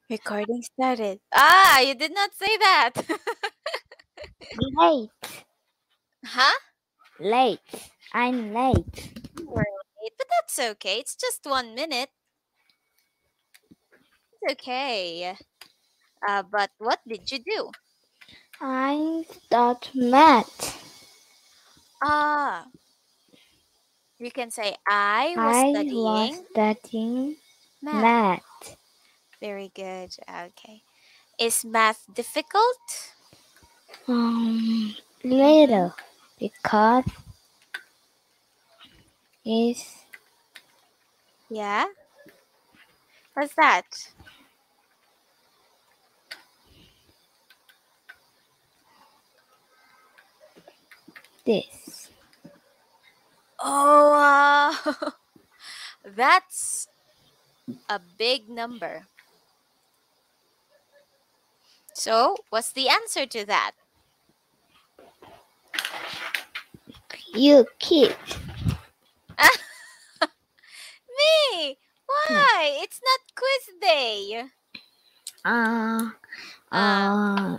Recording started. Ah, you did not say that. Late. Huh? Late. I'm late. Right, but that's okay. It's just 1 minute. It's okay. But what did you do? I thought math. Ah, you can say I was I was studying studying math. math. Very good. Okay. Is math difficult? Mm-hmm. Little because it's Yeah. What's that? this. Oh, that's a big number. So, what's the answer to that? You kid. Me? Why? It's not quiz day. Uh, Um, uh,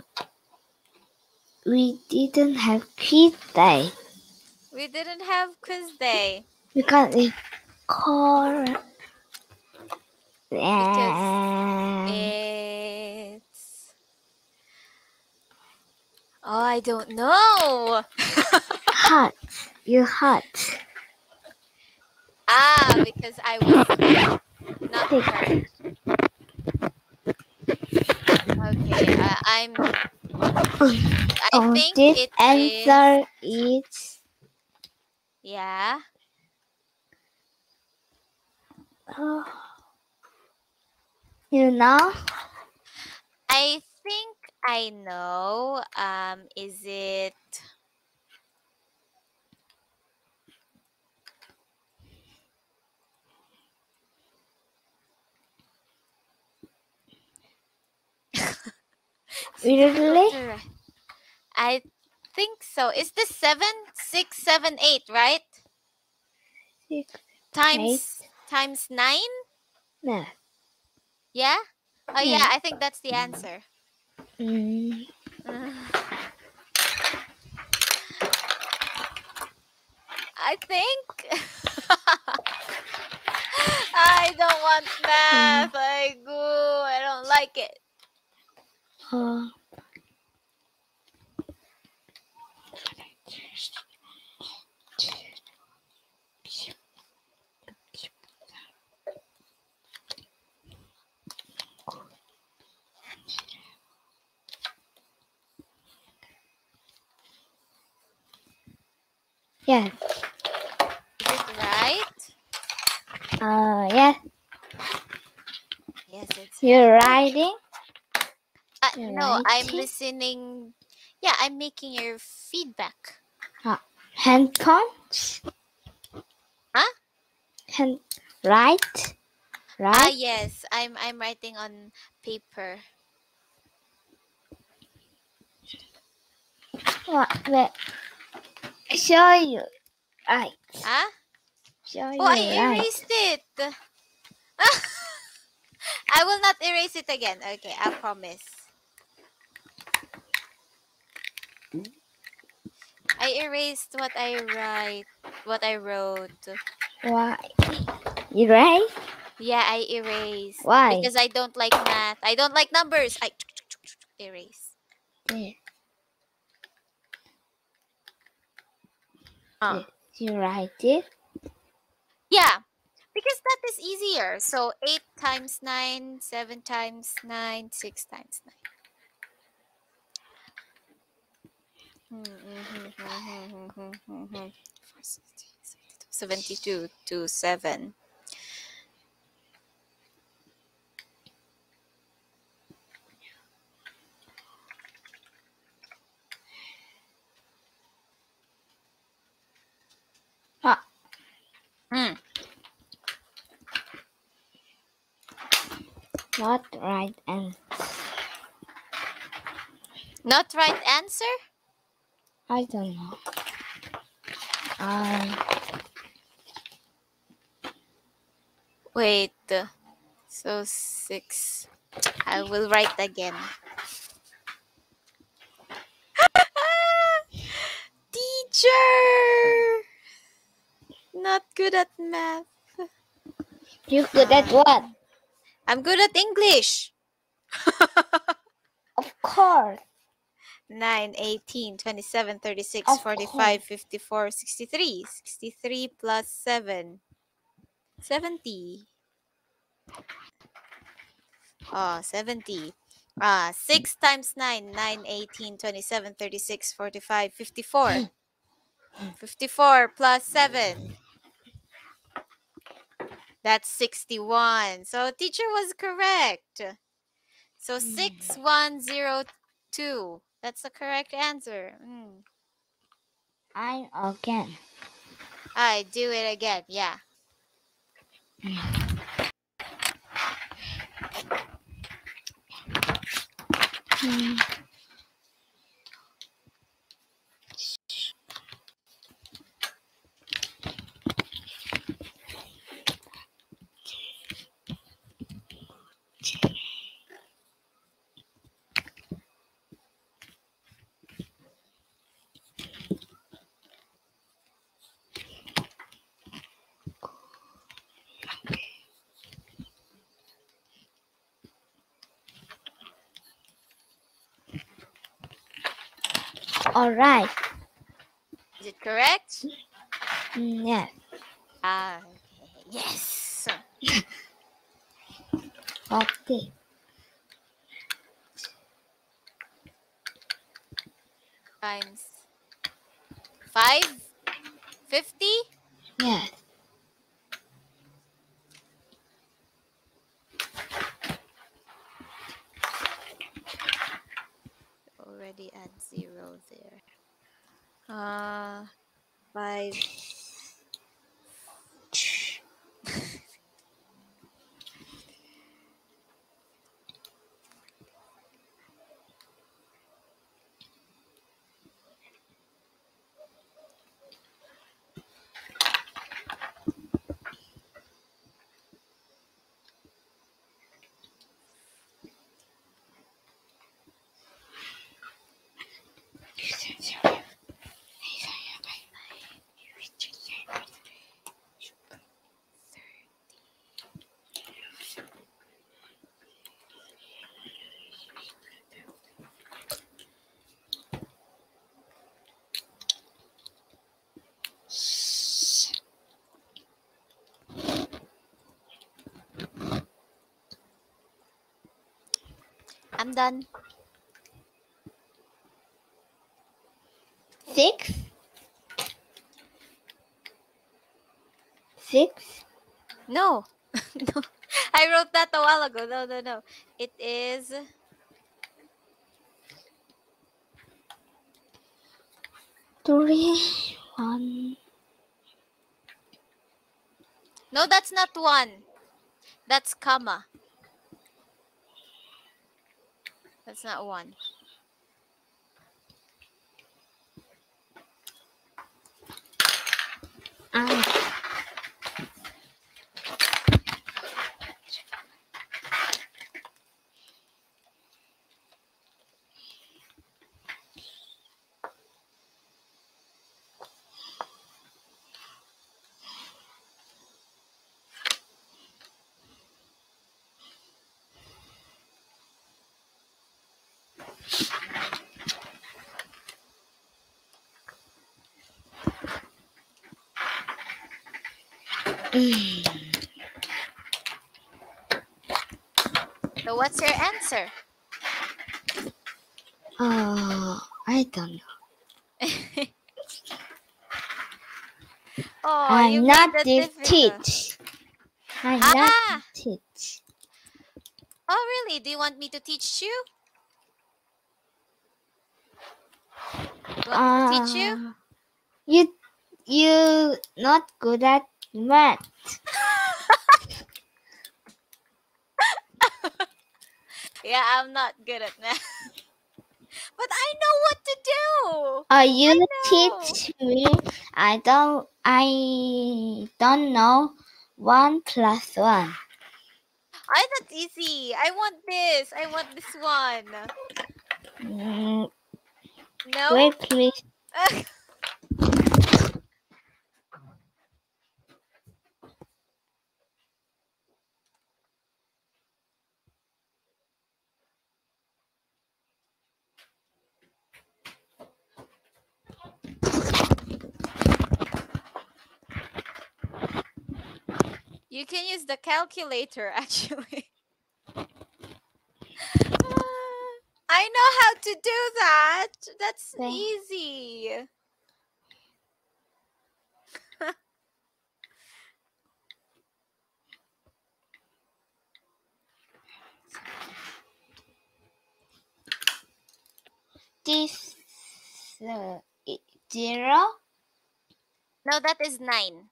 we didn't have quiz day we didn't have quiz day because it's cold. because And it's. Oh, I don't know. hot. You hot. Because I was not Thick. hurt. Okay, I Oh, think this it is. answer is Yeah. oh, you know. I think I know. Is it. It's difficult Really? to write. I think so. Is this 7, 6, 7, 8, right? 6, 8, Times 9? no. Yeah? Oh yeah, Yeah. I think that's the answer. Mm, I think I don't want mm, math. I don't like it. uh, yes. Is it right? Yes. Yes, it's right. You're Oh, writing. You're no, I'm writing. listening. Yeah, I'm making your feedback. Handphone. Huh? Hand. Right. Right. Yes, I'm writing on paper. What? Wait. Show you. Right. Huh? Show Oh, you. I Right. erased it. I will not erase it again. Okay, I promise. I erased what I wrote. Why? You right? Yeah, I erased Why? because I don't like math. I don't like numbers. I erase. This. Uh. This. You write it. Yeah, because that is easier. So 8 times 9, 7 times 9, 6 times 9. 72 to 7. Ah, Hmm. not right and Not right answer? I don't know. Um, Wait. So 6. I will write again. Teacher! Not good at math. You good at what? I'm good at English. Of course. 9, 18, 27, 36, Of 45, course. 54, 63. 63 plus 7. 70. 70. 6 times 9. 9, 18, 27, 36, 45, 54. 54 plus 7. That's 61. So teacher was correct. So 6102. That's the correct answer. I'm again. I do it again. Yeah. All right. Is it correct? Yes. Okay. Yes. Okay. Times 5. 50. Yes. Already add 0 there. 5. I'm done. 6. 6. No. No. I wrote that a while ago. No. It is 3. 1. No, that's not 1. That's comma. That's not 1. So what's your answer? I don't know. Oh, I'm you not made it this difficult. teach. I'm not teach. Oh, really? Do you want me to teach you? You want me to teach you? You not good at math. Yeah, I'm not good at math. But I know what to do. You know. teach me. I don't know 1 plus 1. That's easy. I want this. I want this one. No? Wait, please. You can use the calculator, actually. I know how to do that. That's Okay. easy. This 0. No, that is 9.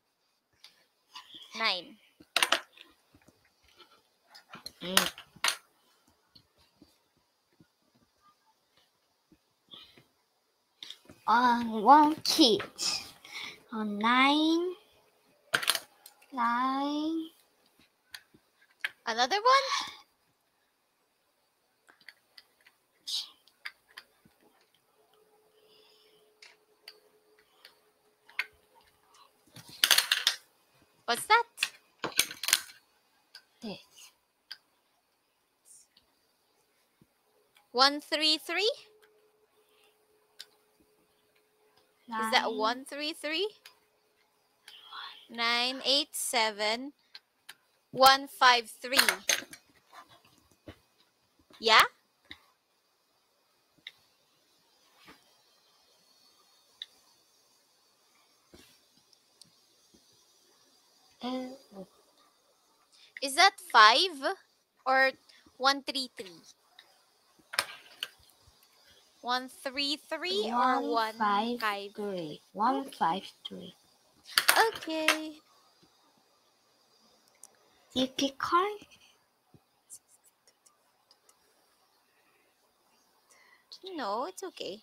9. On one kid. On 9. 9. Another one? What's that? This. 133? Is that 9. 133? 987 153. Yeah? Is that 5 or 133? 133 or 153. 153. Okay. You pick card? No, it's okay.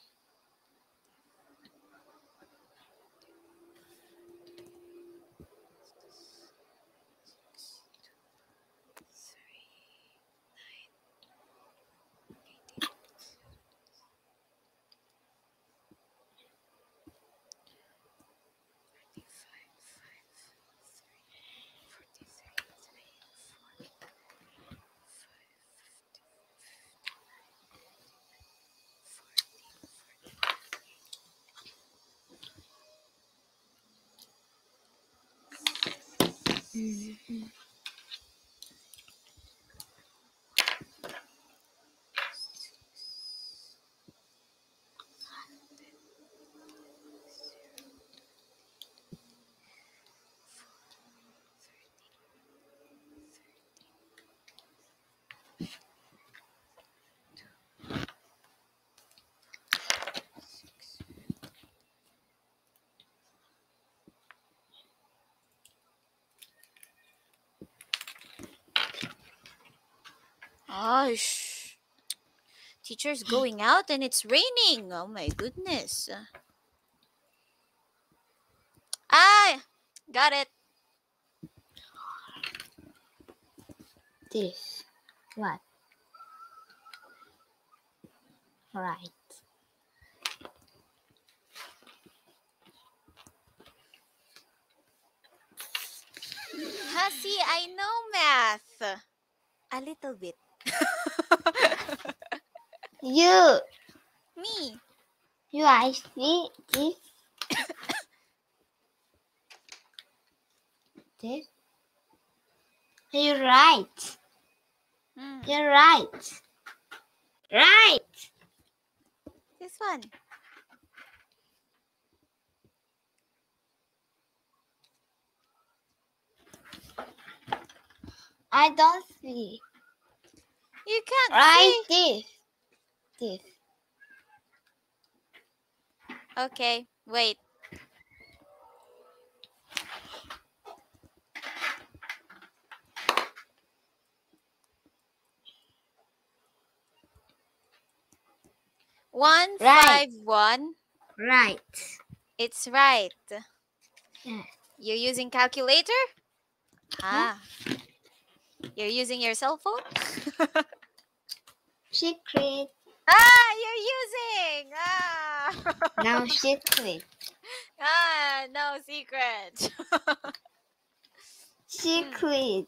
Gosh. Teacher's going out and it's raining. Oh my goodness. Ah, got it. This. What? Right. See, I know math. A little bit. You. Me. I see this. This. You're right. You're right. Right. This one. I don't see. You can't Right. see. This. Okay, wait. One Right. 5 1. Right. It's right. Yeah. You're using calculator? Ah. You're using your cell phone? Secret. You're using. Now secret. No secret. Secret.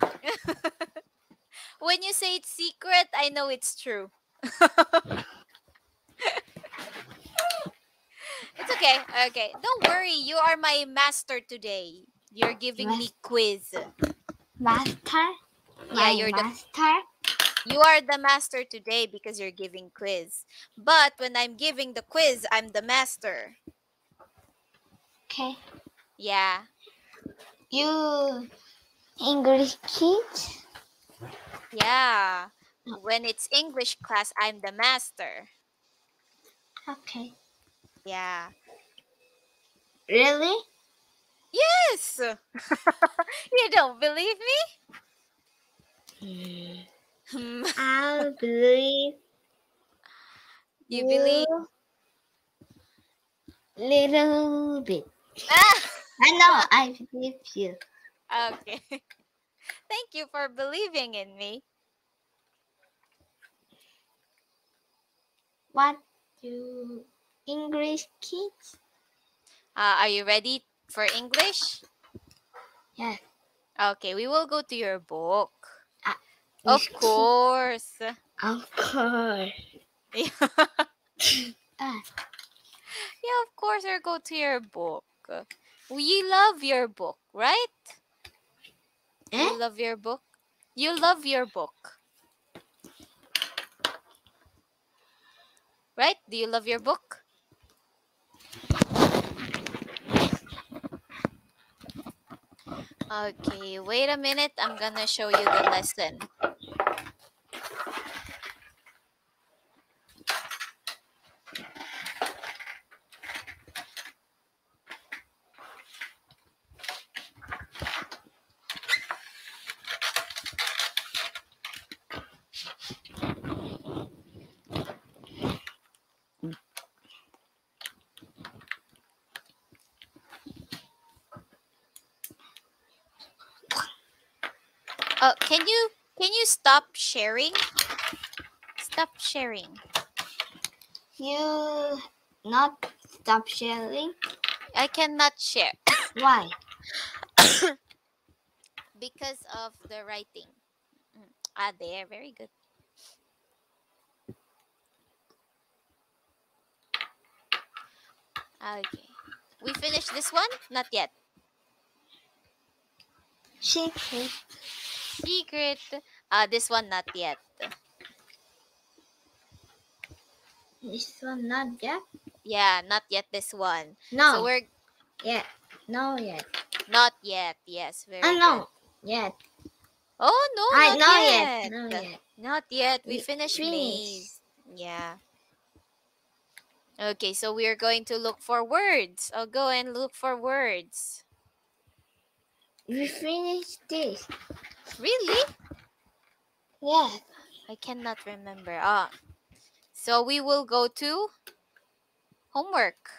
When you say it's secret, I know it's true. It's okay. Okay. Don't worry. You are my master today. You're giving me quiz. Master. Yeah, My master. You are the master today because you're giving quiz. But when I'm giving the quiz, I'm the master. Okay. Yeah. You English kids? Yeah. When it's English class, I'm the master. Okay. Yeah. Really? Yes. You don't believe me? I believe You believe? Little bit. Ah! I know, I believe you. Okay. Thank you for believing in me. What do English kids? Are you ready for English? Yes. Okay, we will go to your book. Of Of course. Of course. Yeah, of course, we'll go to your book. We love your book, right? You love your book? You love your book. Right? Do you love your book? Okay, wait a minute. I'm gonna show you the lesson. Can you stop sharing? Stop sharing. You not stop sharing? I cannot share Why? because of the writing. There, very good. Okay. We finished this one? Not yet. Secret. Secret. This one not yet. This one not yet? Yeah, not yet this one. No. So we're Yeah. No yet. not yet. Yes, very good. No. Yet. Oh no, not not yet. yet. No yet. Not yet. We We finished finished. maze. Yeah. Okay, so we are going to look for words. I'll go and look for words. We finished this. Really? Yes. I cannot remember. So we will go to homework.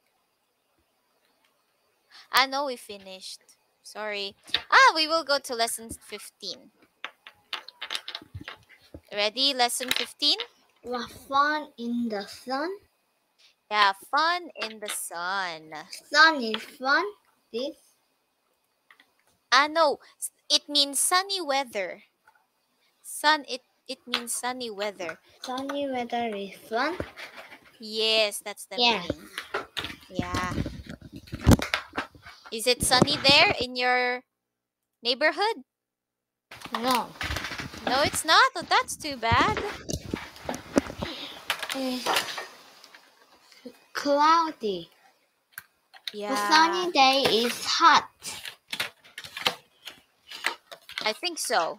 No, we finished. Sorry. We will go to lesson 15. Ready? Lesson 15? What fun in the sun? Yeah, fun in the sun. Sun is fun. This? No. It means sunny weather. It means sunny weather. Sunny weather is fun? Yes, that's the meaning. Yeah. Is it sunny there in your neighborhood? No. No, it's not. Oh, that's too bad. It's cloudy. Yeah. The sunny day is hot. I think so.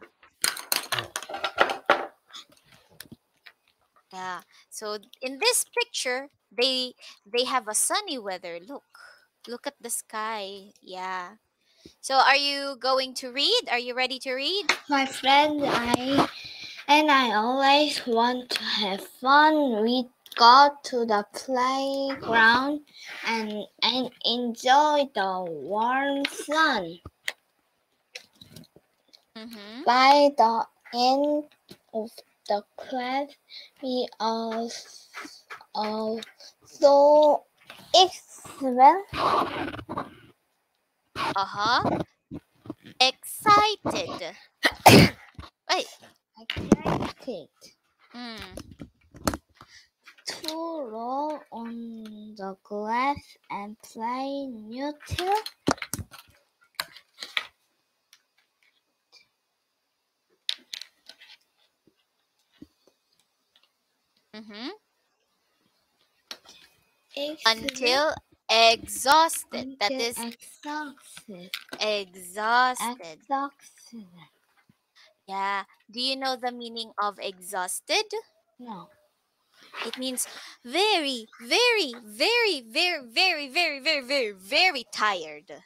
Yeah. So in this picture, they have a sunny weather. Look at the sky. Yeah. So are you going to read? Are you ready to read? My friend, I always want to have fun. We go to the playground and enjoy the warm sun. Mm-hmm. By the end of the class, we all so excellent. Uh-huh. Excited. Wait. Excited Mm. to roll on the grass and play neutral. Mm-hmm. Excellent Until exhausted. That until is exhausted. exhausted. Exhausted. Yeah. Do you know the meaning of exhausted? No. It means very, very, very, very, very, very, very, very, very tired.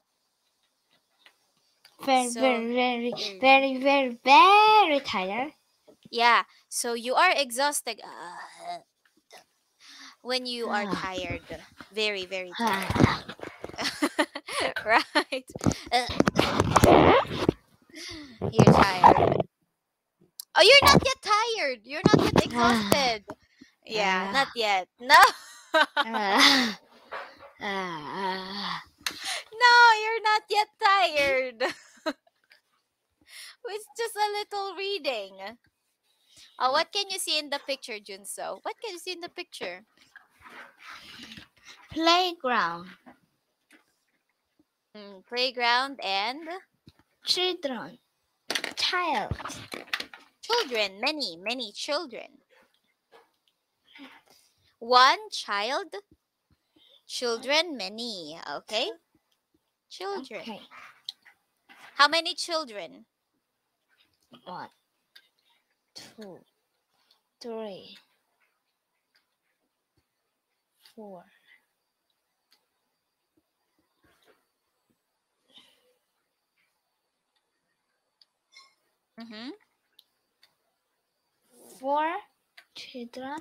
Very, So, very, very, very, very, very, very tired. yeah. So you are exhausted when you are Ah, tired. Very, very tired. ah, Right. Uh, you're tired. Oh, you're not yet tired. You're not yet ah, exhausted. Yeah, not ah, yet. No. ah, ah. No, you're not yet tired. It's just a little reading. What can you see in the picture, Junso? What can you see in the picture? Playground. Playground and Children. Child. children. Many, many children. One child. Children, many. Okay? Children. Okay. How many children? 1, 2, 3, 4. Mm-hmm. 4 children.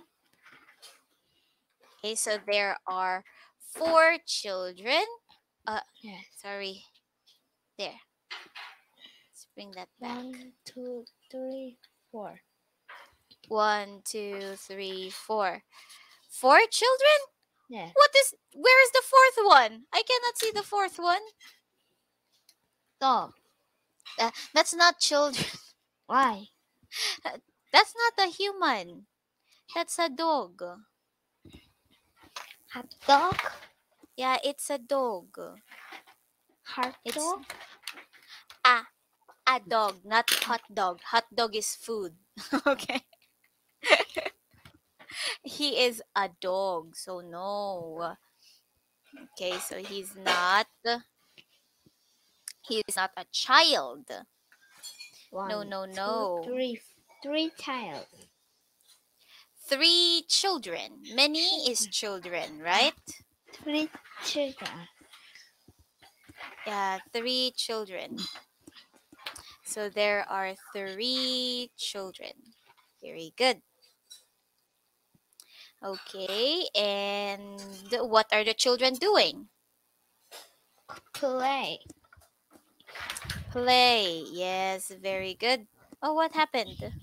Okay, so there are 4 children. Yes. Sorry. There. Let's bring that back. 1, 2, 3, 4. 1, 2, 3, 4. 4 children? Yes. Where is the fourth one? I cannot see the fourth one. Dog. That's not children. Why? That's not a human. That's a dog. Hot dog. Yeah, it's a dog. Hot It's dog. a dog, not hot dog. Hot dog is food. Okay. He is a dog, so no. Okay, so he's not a child. No, 1, no, 2, no. 3. 3 child. 3 children. Many is children, right? 3 children. Yeah, 3 children. So there are 3 children. Very good. Okay, and what are the children doing? Play. Play. Yes, very good. Oh, what happened?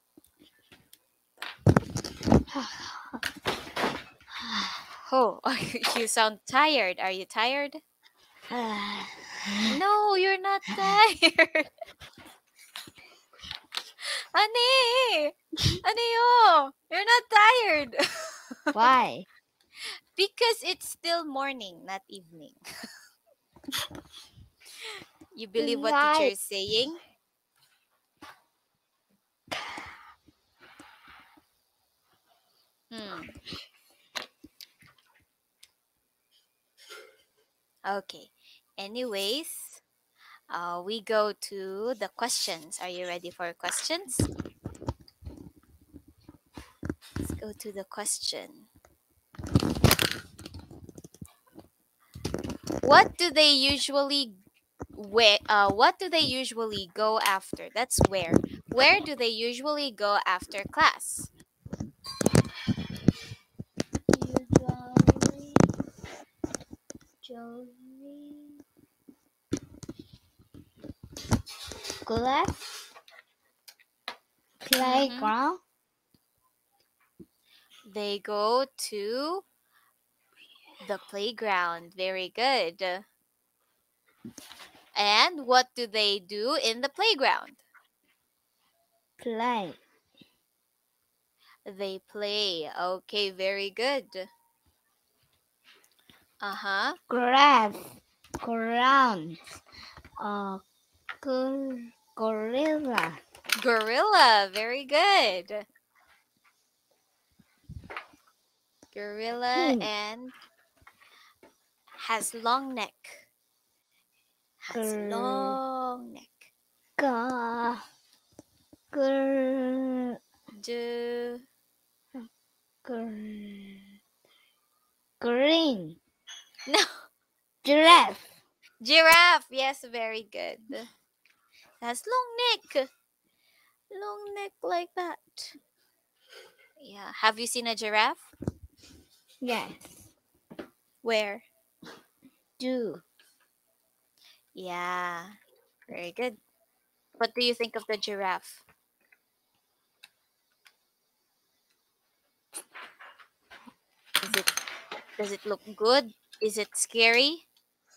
Oh, you sound tired. Are you tired? No, you're not tired. Honey! Honey, you're not tired. Why? Because it's still morning, not evening. You believe what teacher Night. is saying? Okay. Anyways, we go to the questions. Are you ready for questions? Let's go to the question. What do they usually what do they usually go after? That's where. Where do they usually go after class? Usually. grass Mhm. playground. They go to the playground. Very good. And what do they do in the playground? Play They play. Okay, very good. Uh-huh. grass ground. A gorilla. Gorilla. Very good. Gorilla Pink. and has long neck. Has Gr- long neck. ga- gr- Do gr- green. no. Giraffe. Giraffe. Yes, very good. Has long neck. Long neck like that. Yeah. Have you seen a giraffe? Yes. Where? Do. Yeah. Very good. What do you think of the giraffe? Is it does it look good? Is it scary?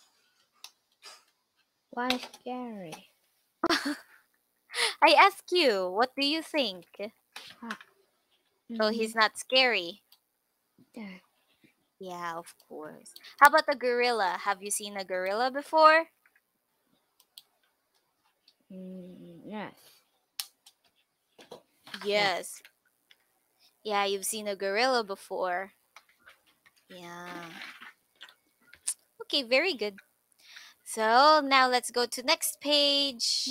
Why scary? I ask you, what do you think? So Mm, he's not scary. yeah. Yeah, of course. How about a gorilla? Have you seen a gorilla before? Yes. Yes. Yes. Yeah, you've seen a gorilla before. Yeah. Okay, very good. So now let's go to next page.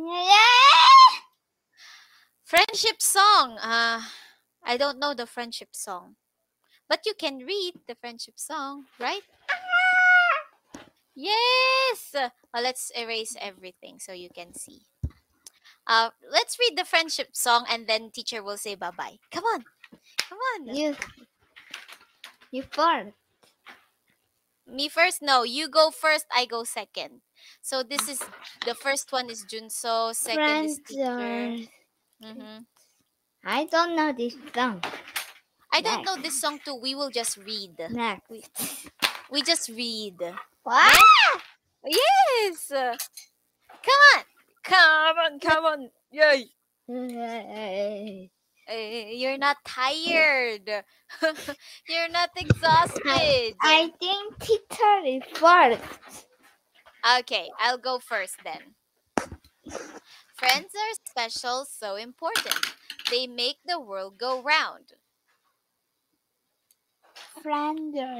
Friendship song. I don't know the friendship song, but you can read the friendship song, right? Yes. Let's erase everything so you can see. Let's read the friendship song and then teacher will say bye bye. Come on, come on. You first. Me first? No, you go first. I go second. So this is the first one is Junso. Second is Friends teacher. are. Mm-hmm. I don't know this song. I don't know Next. this song too. We will just read. Next. We just read. What? Yes. Come on. Come on. Come on. Yay. You're not tired. You're not exhausted. I think teacher is first. Okay, I'll go first then. Friends are special, so important. They make the world go round. Friends are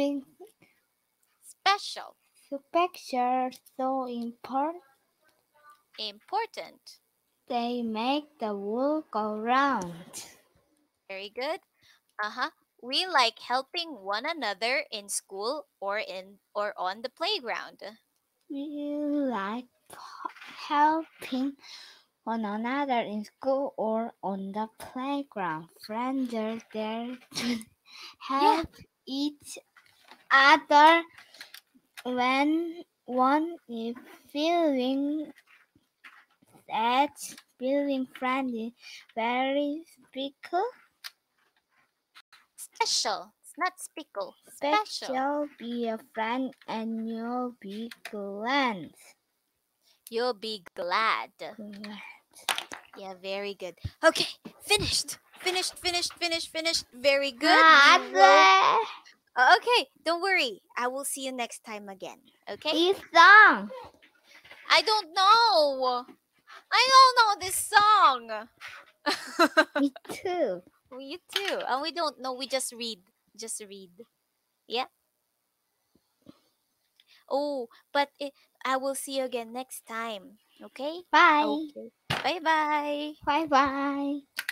Special. special, so important. Important. They make the world go round. Very good. Uh-huh. We like helping one another in school or on the playground. We like helping one another in school or on the playground. Friends are there to Yeah. help each other when one is feeling sad. Being friendly, very special. Special. It's not spickle. Special. Special, be a friend and you'll be glad. You'll be glad. Yeah, very good. Okay, finished. Finished. Very good. We will. Okay, don't worry. I will see you next time again. Okay? This song. I don't know. I don't know this song. Me too. You too. And we don't know. We just read. Just read. Yeah. Oh, but I will see you again next time. Okay? Bye. Okay. Bye bye. Bye bye.